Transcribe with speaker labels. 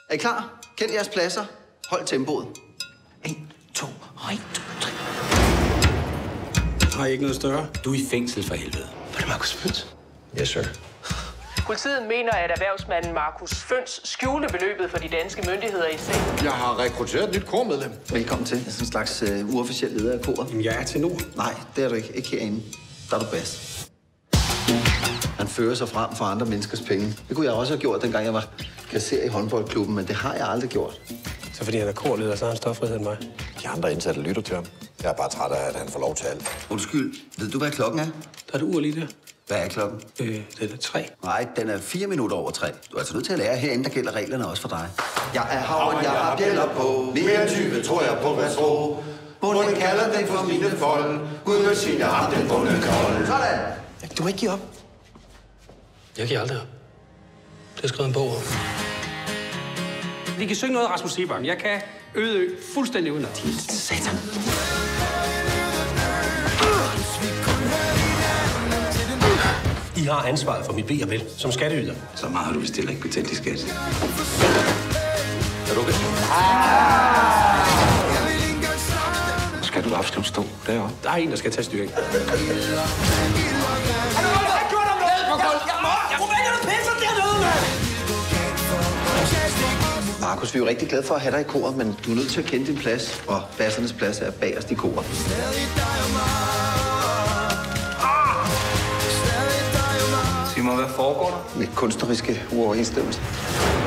Speaker 1: Er I klar? Kend jeres pladser. Hold tempoet.
Speaker 2: 1, 2, 1, 2, 3.
Speaker 3: Har I ikke noget større?
Speaker 2: Du er i fængsel for helvede.
Speaker 3: Var det Markus Føns? Yes, sir.
Speaker 4: Politiet mener, at erhvervsmanden Markus Føns skjulte beløbet for de danske myndigheder i sagen.
Speaker 5: Jeg har rekrutteret et nyt kormedlem.
Speaker 1: Velkommen til. Jeg er sådan en slags uofficiel leder af koret.
Speaker 3: Jamen, jeg er til Nord.
Speaker 1: Nej, det er du ikke. Ikke herinde. Der er du bas. Han fører sig frem for andre menneskers penge. Det kunne jeg også have gjort, dengang jeg var kasserer i håndboldklubben, men det har jeg aldrig gjort.
Speaker 3: Så fordi han er korleder, så har han større frihed end mig.
Speaker 5: De andre indsatte lytter til ham. Jeg er bare træt af, at han får lov til alt.
Speaker 1: Undskyld, ved du, hvad klokken er?
Speaker 3: Der er et ur lige der.
Speaker 1: Hvad er klokken?
Speaker 3: Det er 3.
Speaker 1: Nej, den er 4 minutter over 3. Du er altså nødt til at lære herinde, der gælder reglerne også for dig. Jeg er havren, jeg har bjælder på. Mere end 20 tror jeg på, hvad tro. Bunden kalder den for mine fold. Gud vil sige, jeg har den bunde kold. Sådan!
Speaker 3: Du må ikke give op. Jeg giver aldrig op. Det er skrevet en bog om. Vi kan synge noget af Rasmus Seebach. Jeg kan Øde fuldstændig uden at satan. I har ansvaret for mit ve og vel som skatteyder.
Speaker 2: Så meget har du vist ikke betalt i skat.
Speaker 3: Er du okay?
Speaker 2: Skal du absolut stå deroppe?
Speaker 3: Der er en, der skal tage styring.
Speaker 1: Markus, vi er jo rigtig glade for at have dig i koret, men du er nødt til at kende din plads, og bassernes plads er bagerst i koret.
Speaker 2: Sig mig, hvad foregår der?
Speaker 1: Med kunstneriske uoverensstemmelse.